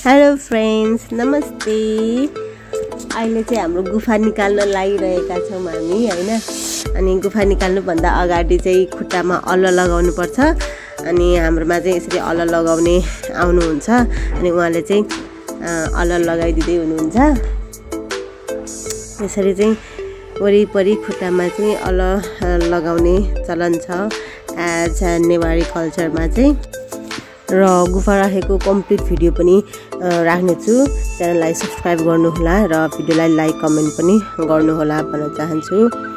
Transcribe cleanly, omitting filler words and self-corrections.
Hello friends, नमस्ते। अहिले चाहिँ हाम्रो गुफा निकाल्न लागिरहेका छौँ हामी हैन। अनि गुफा निकाल्नु भन्दा अगाडि चाहिँ खुट्टामा अल्ल लगाउनु पर्छ। अनि हाम्रोमा चाहिँ यसरी अल्ल लगाउने आउनुहुन्छ अनि उहाँले चाहिँ अल्ल लगाइदिँदै हुनुहुन्छ। यसरी चाहिँ वरिपरि खुट्टामा चाहिँ अल्ल लगाउने चलन छ एज नेवारी कल्चरमा चाहिँ। र गुफा राखेको कम्प्लिट भिडियो पनि राख्नेछु। च्यानललाई सब्स्क्राइब गर्नुहोला र भिडियोलाई लाइक कमेन्ट पनि गर्नुहोला भन्न चाहन्छु।